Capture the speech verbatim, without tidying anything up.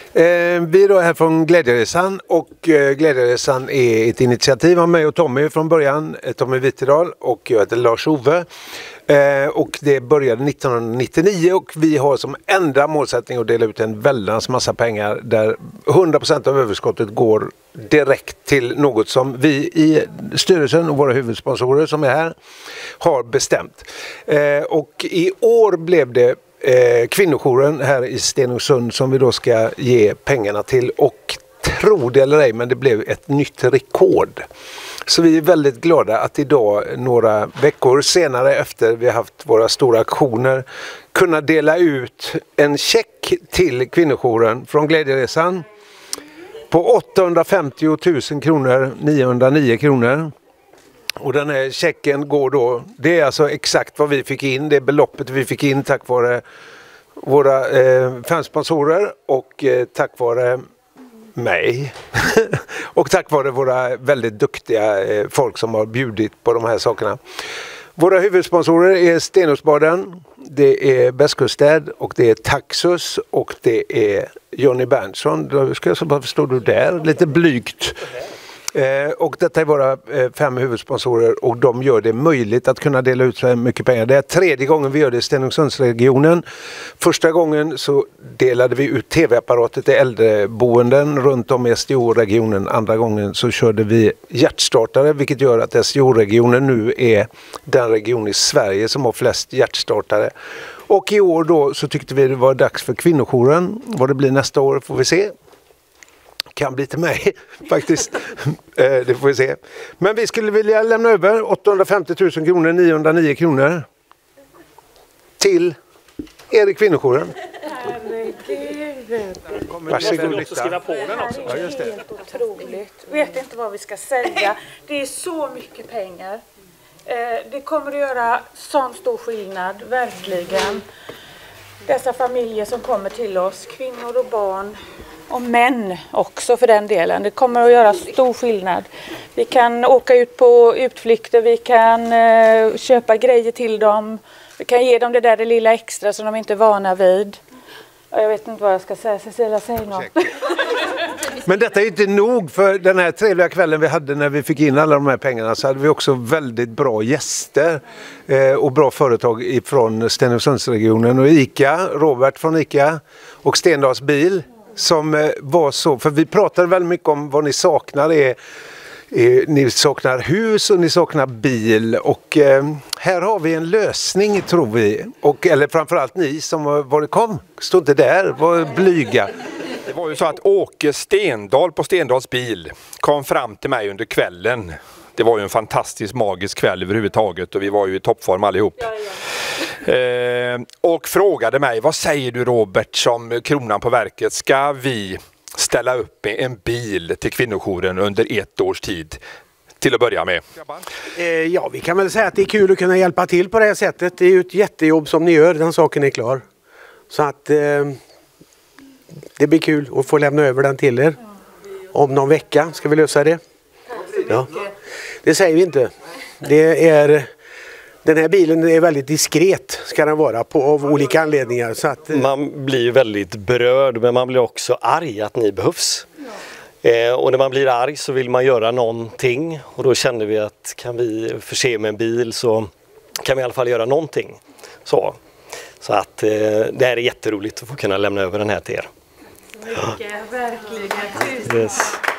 Eh, vi är då här från Glädjeresan och eh, Glädjeresan är ett initiativ av mig och Tommy från början, eh, Tommy Wittedal och jag heter Lars-Ove. Eh, och det började nittonhundranittionio och vi har som enda målsättning att dela ut en väldans massa pengar där hundra procent av överskottet går direkt till något som vi i styrelsen och våra huvudsponsorer som är här har bestämt. Eh, och i år blev det Eh, kvinnojouren här i Stenungsund som vi då ska ge pengarna till, och tro det eller ej, men det blev ett nytt rekord. Så vi är väldigt glada att idag, några veckor senare efter vi har haft våra stora aktioner, kunna dela ut en check till kvinnojouren från Glädjeresan på åttahundrafemtio tusen kronor, niohundranio kronor. Och den här checken går då, det är alltså exakt vad vi fick in, det är beloppet vi fick in tack vare våra eh, fansponsorer och eh, tack vare mig och tack vare våra väldigt duktiga eh, folk som har bjudit på de här sakerna. Våra huvudsponsorer är Stenungsbaden, det är Bästkuststäd och det är Taxus och det är Johnny Berntsson. Då ska jag så bara förstå du där, lite blygt. Eh, och detta är våra eh, fem huvudsponsorer och de gör det möjligt att kunna dela ut så här mycket pengar. Det är tredje gången vi gör det i Stenungsundsregionen. Första gången så delade vi ut tv-apparater till äldreboenden runt om i S D O-regionen. Andra gången så körde vi hjärtstartare, vilket gör att S D O-regionen nu är den region i Sverige som har flest hjärtstartare. Och i år då så tyckte vi det var dags för kvinnojouren. Vad det blir nästa år får vi se. Kan bli till mig faktiskt. eh, det får vi se. Men vi skulle vilja lämna över åttahundrafemtio tusen kronor, niohundranio kronor till er i kvinnojouren. Herregud. Varsågod. Jag skriva på den också. Ja, just det. Helt otroligt. Vet inte vad vi ska säga. Det är så mycket pengar. Eh, det kommer att göra sån stor skillnad, verkligen. Dessa familjer som kommer till oss, kvinnor och barn. Och män också för den delen. Det kommer att göra stor skillnad. Vi kan åka ut på utflykter, vi kan eh, köpa grejer till dem. Vi kan ge dem det där det lilla extra som de inte är vana vid. Jag vet inte vad jag ska säga. Cecilia, säg något. Men detta är inte nog, för den här trevliga kvällen vi hade när vi fick in alla de här pengarna så hade vi också väldigt bra gäster eh, och bra företag ifrån Stenungsundsregionen och ICA, Robert från ICA och Stendals bil. Som var så, för vi pratade väldigt mycket om vad ni saknar är, är ni saknar hus och ni saknar bil och eh, här har vi en lösning tror vi, och, eller framförallt ni som var det kom, stod inte där, var blyga. Det var ju så att Åke Stendal på Stendals bil kom fram till mig under kvällen. Det var ju en fantastisk magisk kväll överhuvudtaget och vi var ju i toppform allihop. Ja, ja. Eh, och frågade mig, vad säger du Robert som kronan på verket? Ska vi ställa upp en bil till kvinnojouren under ett års tid? Till att börja med. Eh, ja, vi kan väl säga att det är kul att kunna hjälpa till på det här sättet. Det är ju ett jättejobb som ni gör, den saken är klar. Så att eh, det blir kul att få lämna över den till er. Om någon vecka ska vi lösa det. Ja. Det säger vi inte. Det är, den här bilen är väldigt diskret ska den vara på, av olika anledningar. Så att, man blir väldigt berörd men man blir också arg att ni behövs. Eh, och när man blir arg så vill man göra någonting och då känner vi att kan vi förse med en bil så kan vi i alla fall göra någonting. Så, så att eh, det här är jätteroligt att få kunna lämna över den här till er. Mycket, verkligen. Tusen yes.